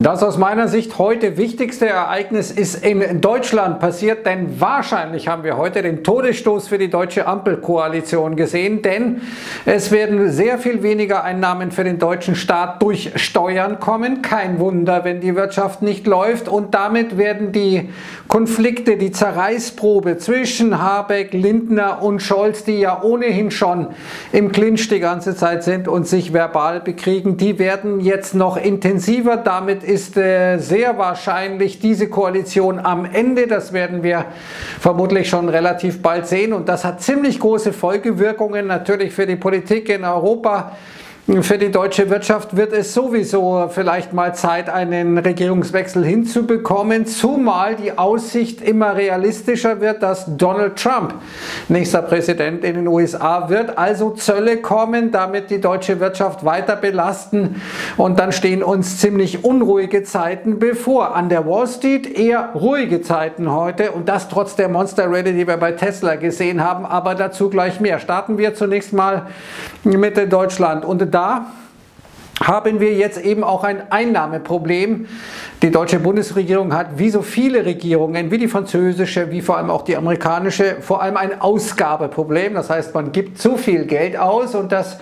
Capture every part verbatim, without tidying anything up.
Das aus meiner Sicht heute wichtigste Ereignis ist in Deutschland passiert, denn wahrscheinlich haben wir heute den Todesstoß für die deutsche Ampelkoalition gesehen, denn es werden sehr viel weniger Einnahmen für den deutschen Staat durch Steuern kommen. Kein Wunder, wenn die Wirtschaft nicht läuft, und damit werden die Konflikte, die Zerreißprobe zwischen Habeck, Lindner und Scholz, die ja ohnehin schon im Clinch die ganze Zeit sind und sich verbal bekriegen, die werden jetzt noch intensiver. Damit ist äh, sehr wahrscheinlich diese Koalition am Ende. Das werden wir vermutlich schon relativ bald sehen, und das hat ziemlich große Folgewirkungen natürlich für die Politik in Europa. Für die deutsche Wirtschaft wird es sowieso vielleicht mal Zeit, einen Regierungswechsel hinzubekommen, zumal die Aussicht immer realistischer wird, dass Donald Trump nächster Präsident in den U S A wird. Also Zölle kommen, damit die deutsche Wirtschaft weiter belasten, und dann stehen uns ziemlich unruhige Zeiten bevor. An der Wall Street eher ruhige Zeiten heute, und das trotz der Monster-Rallye, die wir bei Tesla gesehen haben, aber dazu gleich mehr. Starten wir zunächst mal mit Deutschland, und da haben wir jetzt eben auch ein Einnahmeproblem. Die deutsche Bundesregierung hat, wie so viele Regierungen, wie die französische, wie vor allem auch die amerikanische, vor allem ein Ausgabeproblem. Das heißt, man gibt zu viel Geld aus, und das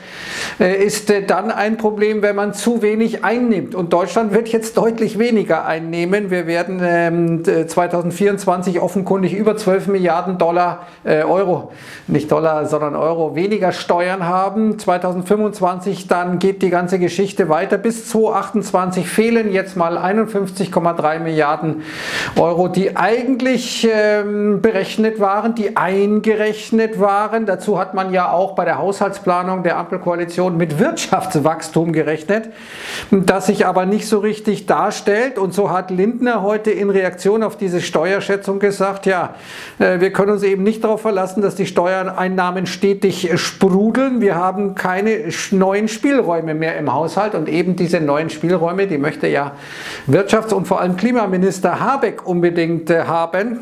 ist dann ein Problem, wenn man zu wenig einnimmt. Und Deutschland wird jetzt deutlich weniger einnehmen. Wir werden zweitausendvierundzwanzig offenkundig über zwölf Milliarden Dollar, äh, Euro, nicht Dollar, sondern Euro, weniger Steuern haben. zweitausendfünfundzwanzig dann geht die ganze Geschichte weiter. Bis zweitausendachtundzwanzig fehlen jetzt mal einundfünfzig Komma drei Milliarden Euro, die eigentlich ähm, berechnet waren, die eingerechnet waren. Dazu hat man ja auch bei der Haushaltsplanung der Ampelkoalition mit Wirtschaftswachstum gerechnet, das sich aber nicht so richtig darstellt. Und so hat Lindner heute in Reaktion auf diese Steuerschätzung gesagt, ja, äh, wir können uns eben nicht darauf verlassen, dass die Steuereinnahmen stetig sprudeln. Wir haben keine neuen Spielräume mehr im Haushalt. Und eben diese neuen Spielräume, die möchte ja Wirtschafts- und vor allem Klimaminister Habeck unbedingt äh, haben.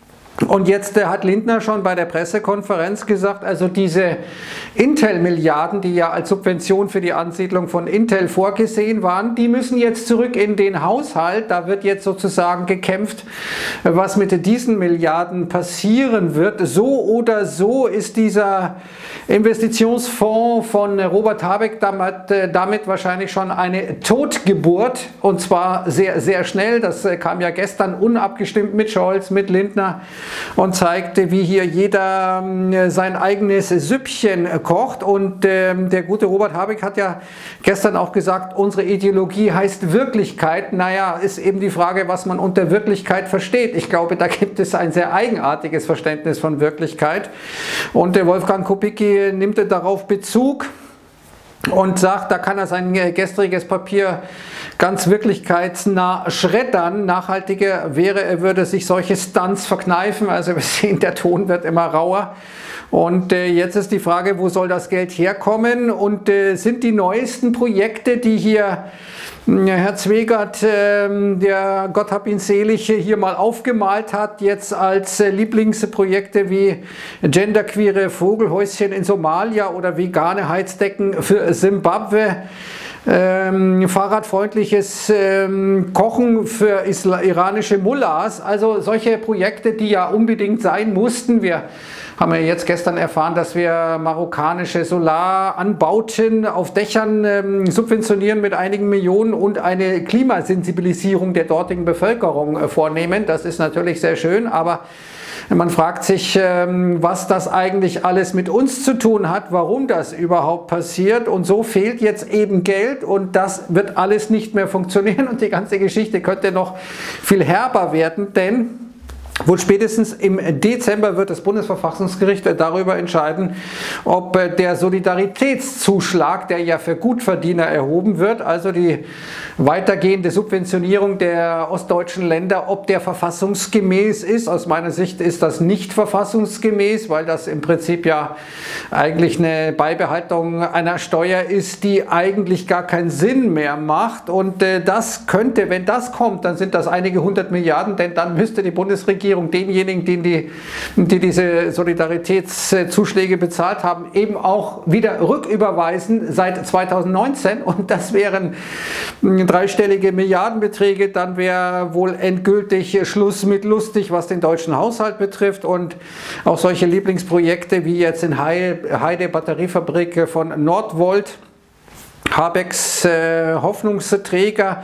Und jetzt äh, hat Lindner schon bei der Pressekonferenz gesagt, also diese Intel-Milliarden, die ja als Subvention für die Ansiedlung von Intel vorgesehen waren, die müssen jetzt zurück in den Haushalt. Da wird jetzt sozusagen gekämpft, was mit diesen Milliarden passieren wird. So oder so ist dieser Investitionsfonds von Robert Habeck damit, äh, damit wahrscheinlich schon eine Totgeburt, und zwar sehr, sehr schnell. Das äh, kam ja gestern unabgestimmt mit Scholz, mit Lindner, und zeigte, wie hier jeder äh, sein eigenes Süppchen kocht. Und äh, der gute Robert Habeck hat ja gestern auch gesagt, unsere Ideologie heißt Wirklichkeit. Naja, ist eben die Frage, was man unter Wirklichkeit versteht. Ich glaube, da gibt es ein sehr eigenartiges Verständnis von Wirklichkeit. Und der Wolfgang Kubicki nimmt darauf Bezug und sagt, da kann er sein gestriges Papier ganz wirklichkeitsnah schreddern. Nachhaltiger wäre, er würde sich solche Stunts verkneifen. Also wir sehen, der Ton wird immer rauer. Und äh, jetzt ist die Frage, wo soll das Geld herkommen? Und äh, sind die neuesten Projekte, die hier Herr Zwegert, äh, der Gott hab ihn selig, hier mal aufgemalt hat, jetzt als äh, Lieblingsprojekte wie genderqueere Vogelhäuschen in Somalia oder vegane Heizdecken für Simbabwe, Ähm, fahrradfreundliches ähm, Kochen für Isla iranische Mullahs, also solche Projekte, die ja unbedingt sein mussten. Wir haben ja jetzt gestern erfahren, dass wir marokkanische Solaranbauten auf Dächern ähm, subventionieren mit einigen Millionen und eine Klimasensibilisierung der dortigen Bevölkerung äh, vornehmen. Das ist natürlich sehr schön, aber man fragt sich, was das eigentlich alles mit uns zu tun hat, warum das überhaupt passiert. Und so fehlt jetzt eben Geld, und das wird alles nicht mehr funktionieren. Und die ganze Geschichte könnte noch viel herber werden, denn wohl spätestens im Dezember wird das Bundesverfassungsgericht darüber entscheiden, ob der Solidaritätszuschlag, der ja für Gutverdiener erhoben wird, also die weitergehende Subventionierung der ostdeutschen Länder, ob der verfassungsgemäß ist. Aus meiner Sicht ist das nicht verfassungsgemäß, weil das im Prinzip ja eigentlich eine Beibehaltung einer Steuer ist, die eigentlich gar keinen Sinn mehr macht. Und das könnte, wenn das kommt, dann sind das einige hundert Milliarden, denn dann müsste die Bundesregierung Bundesregierung denjenigen, die, die, die diese Solidaritätszuschläge bezahlt haben, eben auch wieder rücküberweisen seit zweitausendneunzehn. Und das wären dreistellige Milliardenbeträge. Dann wäre wohl endgültig Schluss mit lustig, was den deutschen Haushalt betrifft. Und auch solche Lieblingsprojekte wie jetzt in Heide, Batteriefabrik von Nordvolt, Habecks äh, Hoffnungsträger.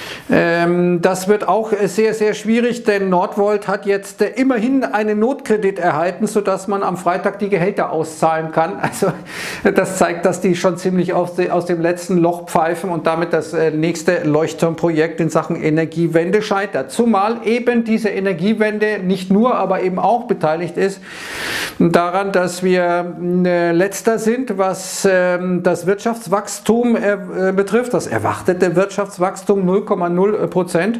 Ähm, das wird auch sehr, sehr schwierig, denn Nordvolt hat jetzt äh, immerhin einen Notkredit erhalten, sodass man am Freitag die Gehälter auszahlen kann. Also das zeigt, dass die schon ziemlich aus, de, aus dem letzten Loch pfeifen und damit das äh, nächste Leuchtturmprojekt in Sachen Energiewende scheitert. Zumal eben diese Energiewende nicht nur, aber eben auch beteiligt ist daran, dass wir äh, letzter sind, was äh, das Wirtschaftswachstum äh, betrifft, das erwartete Wirtschaftswachstum null Komma null Prozent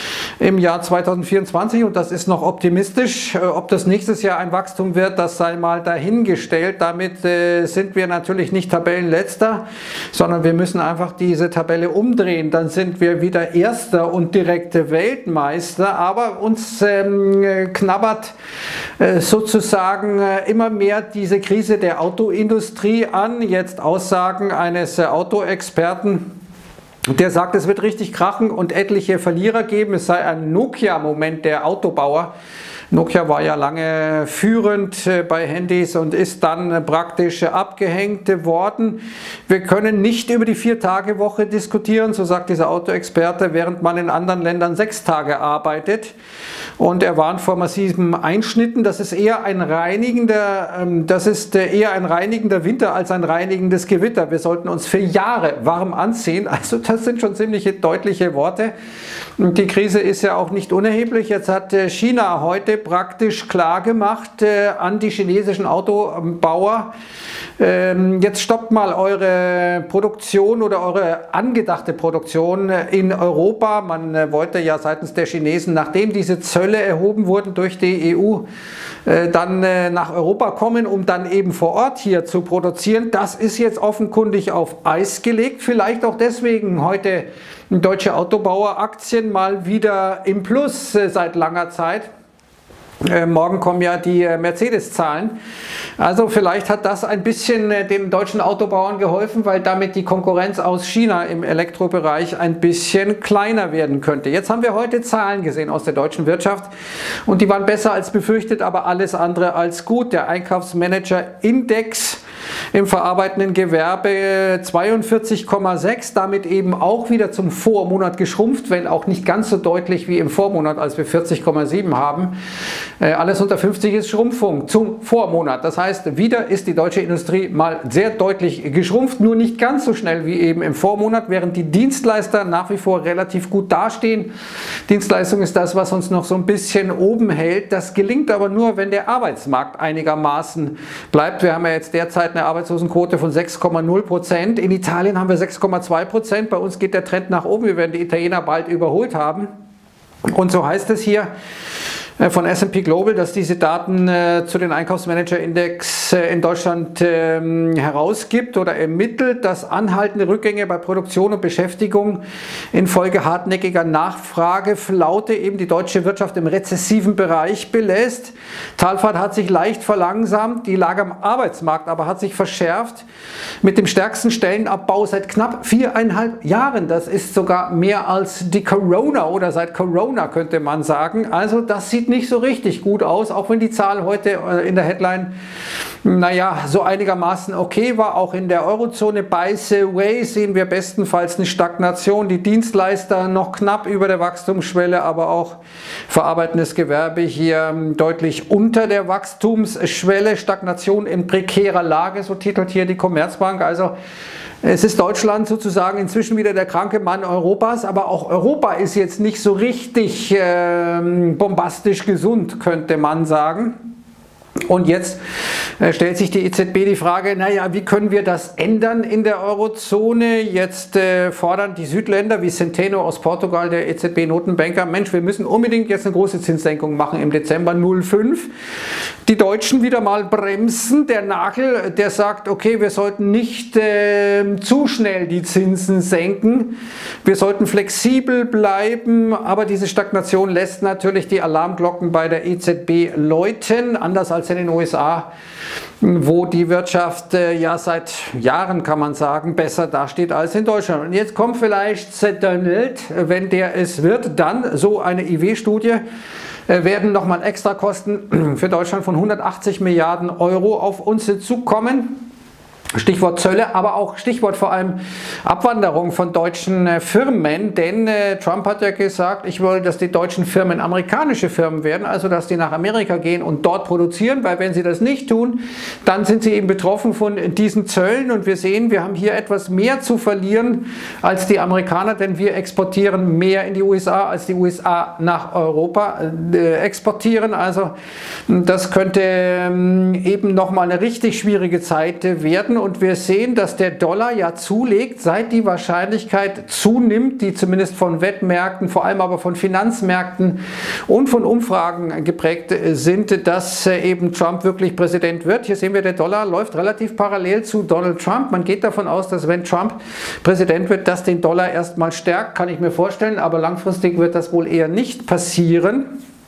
im Jahr zweitausendvierundzwanzig, und das ist noch optimistisch. Ob das nächstes Jahr ein Wachstum wird, das sei mal dahingestellt. Damit äh, sind wir natürlich nicht Tabellenletzter, sondern wir müssen einfach diese Tabelle umdrehen. Dann sind wir wieder Erster und direkte Weltmeister, aber uns ähm, knabbert äh, sozusagen äh, immer mehr diese Krise der Autoindustrie an. Jetzt Aussagen eines äh, Autoexperten, der sagt, es wird richtig krachen und etliche Verlierer geben. Es sei ein Nokia-Moment der Autobauer. Nokia war ja lange führend bei Handys und ist dann praktisch abgehängt worden. Wir können nicht über die Vier-Tage-Woche diskutieren, so sagt dieser Autoexperte, während man in anderen Ländern sechs Tage arbeitet. Und er warnt vor massiven Einschnitten. Das ist eher ein reinigender, das ist eher ein reinigender Winter als ein reinigendes Gewitter. Wir sollten uns für Jahre warm anziehen. Also das sind schon ziemlich deutliche Worte. Und die Krise ist ja auch nicht unerheblich. Jetzt hat China heute praktisch klar gemacht äh, an die chinesischen Autobauer, ähm, jetzt stoppt mal eure Produktion oder eure angedachte Produktion in Europa. Man äh, wollte ja seitens der Chinesen, nachdem diese Zölle erhoben wurden durch die E U, äh, dann äh, nach Europa kommen, um dann eben vor Ort hier zu produzieren. Das ist jetzt offenkundig auf Eis gelegt, vielleicht auch deswegen heute deutsche Autobaueraktien mal wieder im Plus äh, seit langer Zeit. Äh, morgen kommen ja die äh, Mercedes-Zahlen. Also vielleicht hat das ein bisschen äh, den deutschen Autobauern geholfen, weil damit die Konkurrenz aus China im Elektrobereich ein bisschen kleiner werden könnte. Jetzt haben wir heute Zahlen gesehen aus der deutschen Wirtschaft und die waren besser als befürchtet, aber alles andere als gut. Der Einkaufsmanager-Index im verarbeitenden Gewerbe zweiundvierzig Komma sechs, damit eben auch wieder zum Vormonat geschrumpft, wenn auch nicht ganz so deutlich wie im Vormonat, als wir vierzig Komma sieben haben. Äh, alles unter fünfzig ist Schrumpfung zum Vormonat. Das heißt, wieder ist die deutsche Industrie mal sehr deutlich geschrumpft, nur nicht ganz so schnell wie eben im Vormonat, während die Dienstleister nach wie vor relativ gut dastehen. Dienstleistung ist das, was uns noch so ein bisschen oben hält. Das gelingt aber nur, wenn der Arbeitsmarkt einigermaßen bleibt. Wir haben ja jetzt derzeit eine Arbeitslosenquote von sechs Komma null Prozent. In Italien haben wir sechs Komma zwei Prozent. Bei uns geht der Trend nach oben. Wir werden die Italiener bald überholt haben. Und so heißt es hier von S and P Global, dass diese Daten äh, zu den Einkaufsmanager-Index äh, in Deutschland äh, herausgibt oder ermittelt, dass anhaltende Rückgänge bei Produktion und Beschäftigung infolge hartnäckiger Nachfrageflaute eben die deutsche Wirtschaft im rezessiven Bereich belässt. Talfahrt hat sich leicht verlangsamt, die Lage am Arbeitsmarkt aber hat sich verschärft mit dem stärksten Stellenabbau seit knapp viereinhalb Jahren. Das ist sogar mehr als die Corona oder seit Corona, könnte man sagen. Also das sieht nicht so richtig gut aus, auch wenn die Zahl heute in der Headline, naja, so einigermaßen okay war. Auch in der Eurozone, by the way, sehen wir bestenfalls eine Stagnation. Die Dienstleister noch knapp über der Wachstumsschwelle, aber auch verarbeitendes Gewerbe hier deutlich unter der Wachstumsschwelle. Stagnation in prekärer Lage, so titelt hier die Commerzbank. Also es ist Deutschland sozusagen inzwischen wieder der kranke Mann Europas, aber auch Europa ist jetzt nicht so richtig äh, bombastisch gesund, könnte man sagen. Und jetzt äh, stellt sich die E Z B die Frage, naja, wie können wir das ändern in der Eurozone? Jetzt äh, fordern die Südländer wie Centeno aus Portugal, der E Z B-Notenbanker, Mensch, wir müssen unbedingt jetzt eine große Zinssenkung machen im Dezember null Komma fünf. Die Deutschen wieder mal bremsen. Der Nagel, der sagt, okay, wir sollten nicht äh, zu schnell die Zinsen senken. Wir sollten flexibel bleiben, aber diese Stagnation lässt natürlich die Alarmglocken bei der E Z B läuten, anders als in den U S A, wo die Wirtschaft äh, ja seit Jahren, kann man sagen, besser dasteht als in Deutschland. Und jetzt kommt vielleicht Donald, wenn der es wird, dann so eine I W-Studie, äh, werden nochmal Extrakosten für Deutschland von hundertachtzig Milliarden Euro auf uns zukommen. Stichwort Zölle, aber auch Stichwort vor allem Abwanderung von deutschen äh, Firmen, denn äh, Trump hat ja gesagt, ich will, dass die deutschen Firmen amerikanische Firmen werden, also dass die nach Amerika gehen und dort produzieren, weil wenn sie das nicht tun, dann sind sie eben betroffen von diesen Zöllen und wir sehen, wir haben hier etwas mehr zu verlieren als die Amerikaner, denn wir exportieren mehr in die U S A, als die U S A nach Europa äh, exportieren, also das könnte ähm, eben nochmal eine richtig schwierige Zeit äh, werden. Und wir sehen, dass der Dollar ja zulegt, seit die Wahrscheinlichkeit zunimmt, die zumindest von Wettmärkten, vor allem aber von Finanzmärkten und von Umfragen geprägt sind, dass eben Trump wirklich Präsident wird. Hier sehen wir, der Dollar läuft relativ parallel zu Donald Trump. Man geht davon aus, dass wenn Trump Präsident wird, das den Dollar erstmal stärkt, kann ich mir vorstellen, aber langfristig wird das wohl eher nicht passieren.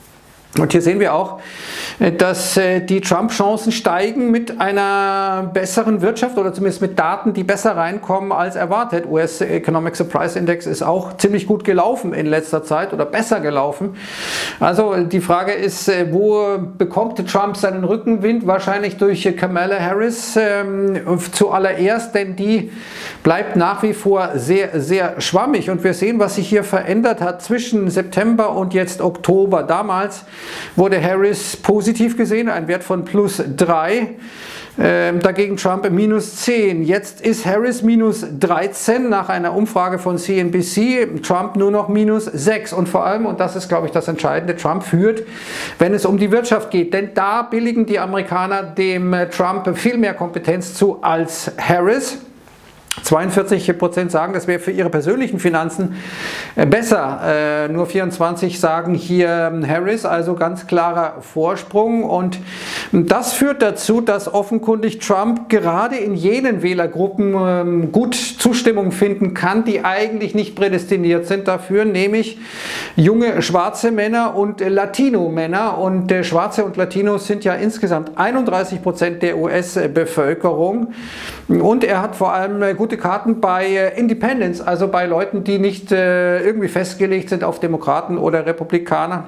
Und hier sehen wir auch, dass die Trump-Chancen steigen mit einer besseren Wirtschaft oder zumindest mit Daten, die besser reinkommen als erwartet. U S Economic Surprise Index ist auch ziemlich gut gelaufen in letzter Zeit oder besser gelaufen. Also die Frage ist, wo bekommt Trump seinen Rückenwind? Wahrscheinlich durch Kamala Harris ähm, zuallererst, denn die bleibt nach wie vor sehr, sehr schwammig. Und wir sehen, was sich hier verändert hat zwischen September und jetzt Oktober. Damals wurde Harris positiv gesehen, ein Wert von plus drei, ähm, dagegen Trump minus zehn. Jetzt ist Harris minus dreizehn nach einer Umfrage von C N B C, Trump nur noch minus sechs. Und vor allem, und das ist, glaube ich, das Entscheidende, Trump führt, wenn es um die Wirtschaft geht. Denn da billigen die Amerikaner dem Trump viel mehr Kompetenz zu als Harris. zweiundvierzig Prozent sagen, das wäre für ihre persönlichen Finanzen besser. Äh, nur vierundzwanzig sagen hier Harris, also ganz klarer Vorsprung. Und das führt dazu, dass offenkundig Trump gerade in jenen Wählergruppen ähm, gut Zustimmung finden kann, die eigentlich nicht prädestiniert sind dafür, nämlich junge schwarze Männer und Latino-Männer. Und äh, Schwarze und Latinos sind ja insgesamt einunddreißig Prozent der U S-Bevölkerung. Und er hat vor allem äh, gute Karten bei äh, Independents, also bei Leuten, die nicht äh, irgendwie festgelegt sind auf Demokraten oder Republikaner.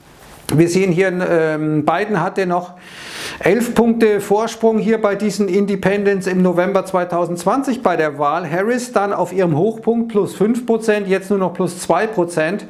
Wir sehen hier, ähm, Biden hatte noch elf Punkte Vorsprung hier bei diesen Independents im November zweitausendzwanzig bei der Wahl. Harris dann auf ihrem Hochpunkt plus fünf Prozent, jetzt nur noch plus zwei Prozent.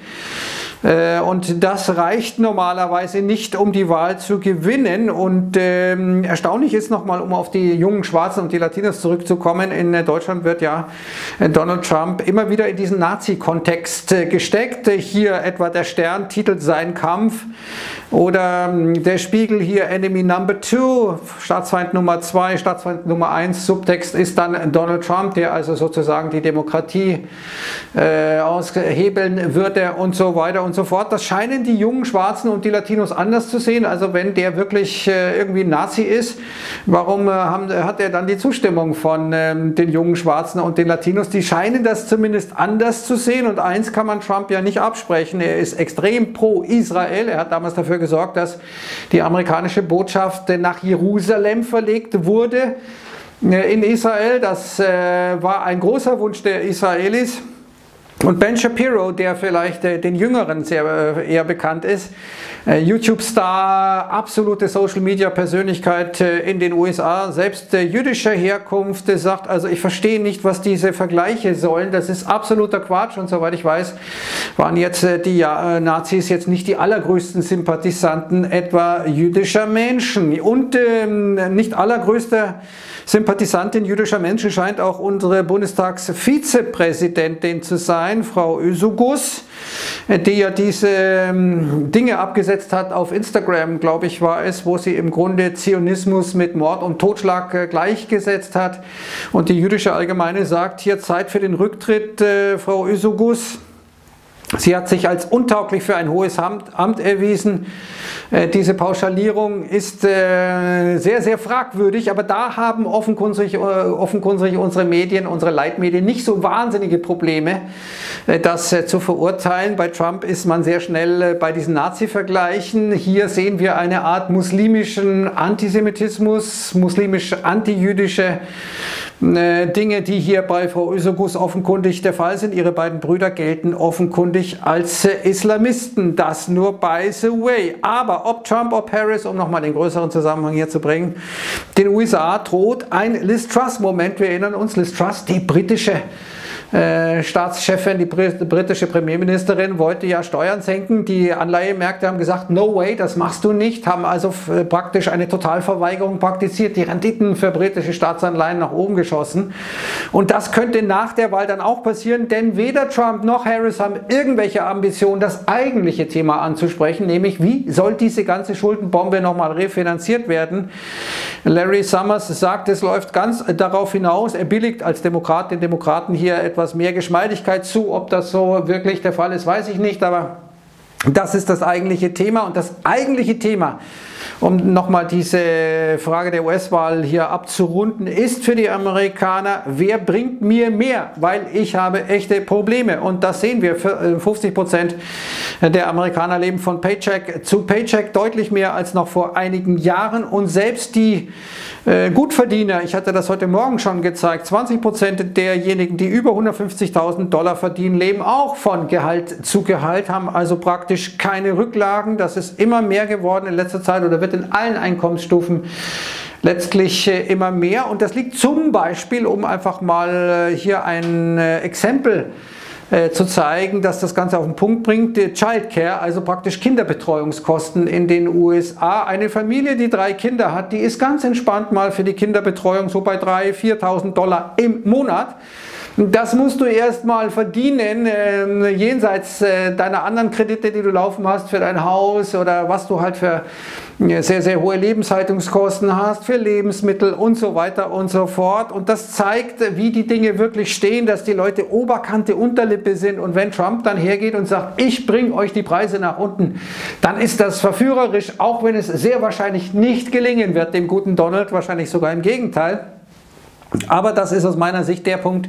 Und das reicht normalerweise nicht, um die Wahl zu gewinnen. Und ähm, erstaunlich ist nochmal, um auf die jungen Schwarzen und die Latinos zurückzukommen, in Deutschland wird ja Donald Trump immer wieder in diesen Nazi-Kontext gesteckt. Hier etwa der Stern titelt Sein Kampf oder der Spiegel hier Enemy Number Two, Staatsfeind Nummer zwei, Staatsfeind Nummer eins. Subtext ist dann Donald Trump, der also sozusagen die Demokratie äh, aushebeln würde und so weiter und so fort. Das scheinen die jungen Schwarzen und die Latinos anders zu sehen. Also wenn der wirklich äh, irgendwie ein Nazi ist, warum äh, haben, hat er dann die Zustimmung von ähm, den jungen Schwarzen und den Latinos? Die scheinen das zumindest anders zu sehen. Und eins kann man Trump ja nicht absprechen. Er ist extrem pro Israel. Er hat damals dafür gesorgt, dass die amerikanische Botschaft äh, nach Jerusalem verlegt wurde äh, in Israel. Das äh, war ein großer Wunsch der Israelis. Und Ben Shapiro, der vielleicht äh, den Jüngeren sehr äh, eher bekannt ist, äh, YouTube-Star, absolute Social-Media-Persönlichkeit äh, in den U S A, selbst äh, jüdischer Herkunft, äh, sagt, also ich verstehe nicht, was diese Vergleiche sollen, das ist absoluter Quatsch. Und soweit ich weiß, waren jetzt äh, die äh, Nazis jetzt nicht die allergrößten Sympathisanten etwa jüdischer Menschen. Und äh, nicht allergrößter Sympathisantin jüdischer Menschen scheint auch unsere Bundestagsvizepräsidentin zu sein, Frau Özugus. die ja diese ähm, Dinge abgesetzt hat auf Instagram, glaube ich, war es, wo sie im Grunde Zionismus mit Mord und Totschlag äh, gleichgesetzt hat. Und die jüdische Allgemeine sagt, hier Zeit für den Rücktritt, äh, Frau Özogus. Sie hat sich als untauglich für ein hohes Amt, Amt erwiesen. Äh, diese Pauschalierung ist äh, sehr, sehr fragwürdig, aber da haben offenkundig, äh, offenkundig unsere Medien, unsere Leitmedien nicht so wahnsinnige Probleme, äh, das äh, zu verurteilen. Bei Trump ist man sehr schnell äh, bei diesen Nazi-Vergleichen. Hier sehen wir eine Art muslimischen Antisemitismus, muslimisch-antijüdische äh, Dinge, die hier bei Frau Özogus offenkundig der Fall sind. Ihre beiden Brüder gelten offenkundig als Islamisten, das nur by the way. Aber ob Trump, ob Harris, um nochmal den größeren Zusammenhang hier zu bringen, den U S A droht ein Liz Truss-Moment. Wir erinnern uns, Liz Truss, die britische äh, Staatschefin, die britische Premierministerin, wollte ja Steuern senken. Die Anleihemärkte haben gesagt, no way, das machst du nicht, haben also praktisch eine Totalverweigerung praktiziert, die Renditen für britische Staatsanleihen nach oben geschossen. Und das könnte nach der Wahl dann auch passieren, denn weder Trump noch Harris haben irgendwelche Ambitionen, das eigentliche Thema anzusprechen, nämlich wie soll diese ganze Schuldenbombe nochmal refinanziert werden. Larry Summers sagt, es läuft ganz darauf hinaus, er billigt als Demokrat den Demokraten hier etwas mehr Geschmeidigkeit zu. Ob das so wirklich der Fall ist, weiß ich nicht, aber das ist das eigentliche Thema. Und das eigentliche Thema, um nochmal diese Frage der U S-Wahl hier abzurunden, ist für die Amerikaner, wer bringt mir mehr? Weil ich habe echte Probleme. Und das sehen wir, fünfzig Prozent der Amerikaner leben von Paycheck zu Paycheck, deutlich mehr als noch vor einigen Jahren. Und selbst die äh, Gutverdiener, ich hatte das heute Morgen schon gezeigt, zwanzig Prozent derjenigen, die über hundertfünfzigtausend Dollar verdienen, leben auch von Gehalt zu Gehalt, haben also praktisch keine Rücklagen. Das ist immer mehr geworden in letzter Zeit oder wird in allen Einkommensstufen letztlich äh, immer mehr. Und das liegt zum Beispiel, um einfach mal äh, hier ein äh, Exempel äh, zu zeigen, dass das Ganze auf den Punkt bringt, die Childcare, also praktisch Kinderbetreuungskosten in den U S A. Eine Familie, die drei Kinder hat, die ist ganz entspannt mal für die Kinderbetreuung so bei dreitausend, viertausend Dollar im Monat. Das musst du erst mal verdienen, äh, jenseits äh, deiner anderen Kredite, die du laufen hast für dein Haus oder was du halt für äh, sehr, sehr hohe Lebenshaltungskosten hast, für Lebensmittel und so weiter und so fort. Und das zeigt, wie die Dinge wirklich stehen, dass die Leute Oberkante, Unterlippe sind. Und wenn Trump dann hergeht und sagt, ich bringe euch die Preise nach unten, dann ist das verführerisch, auch wenn es sehr wahrscheinlich nicht gelingen wird, dem guten Donald, wahrscheinlich sogar im Gegenteil. Aber das ist aus meiner Sicht der Punkt,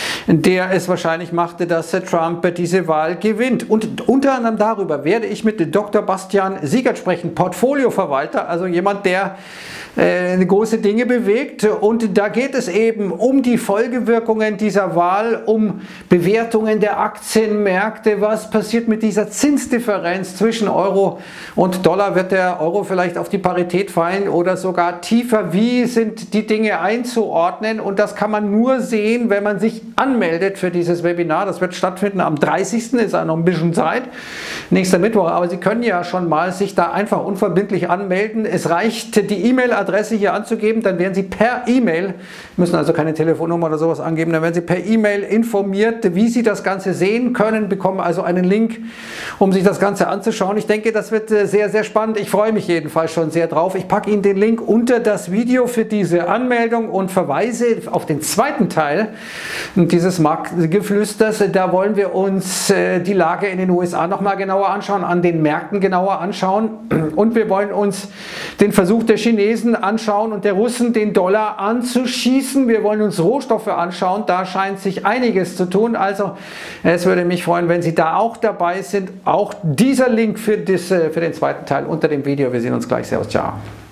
der es wahrscheinlich machte, dass Trump diese Wahl gewinnt. Und unter anderem darüber werde ich mit Doktor Bastian Siegert sprechen, Portfolioverwalter, also jemand, der äh, große Dinge bewegt. Und da geht es eben um die Folgewirkungen dieser Wahl, um Bewertungen der Aktienmärkte. Was passiert mit dieser Zinsdifferenz zwischen Euro und Dollar? Wird der Euro vielleicht auf die Parität fallen oder sogar tiefer? Wie sind die Dinge einzuordnen? Und das kann man nur sehen, wenn man sich anmeldet für dieses Webinar. Das wird stattfinden am dreißigsten ist ja noch ein bisschen Zeit, nächster Mittwoch. Aber Sie können ja schon mal sich da einfach unverbindlich anmelden. Es reicht, die E-Mail-Adresse hier anzugeben, dann werden Sie per E-Mail, müssen also keine Telefonnummer oder sowas angeben, dann werden Sie per E-Mail informiert, wie Sie das Ganze sehen können, bekommen also einen Link, um sich das Ganze anzuschauen. Ich denke, das wird sehr, sehr spannend. Ich freue mich jedenfalls schon sehr drauf. Ich packe Ihnen den Link unter das Video für diese Anmeldung und verweise auf den zweiten Teil dieses Marktgeflüsters. Da wollen wir uns die Lage in den U S A noch mal genauer anschauen, an den Märkten genauer anschauen und wir wollen uns den Versuch der Chinesen anschauen und der Russen, den Dollar anzuschießen. Wir wollen uns Rohstoffe anschauen, da scheint sich einiges zu tun. Also es würde mich freuen, wenn Sie da auch dabei sind. Auch dieser Link für, das, für den zweiten Teil unter dem Video. Wir sehen uns gleich. Servus, ciao.